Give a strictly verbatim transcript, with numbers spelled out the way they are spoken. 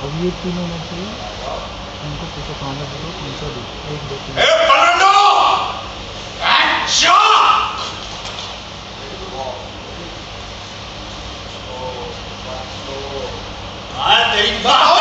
अब ये तीनों में से उनको पूछो कहाँ में बोलो कौन सा दो एक दो तीन तेरी बात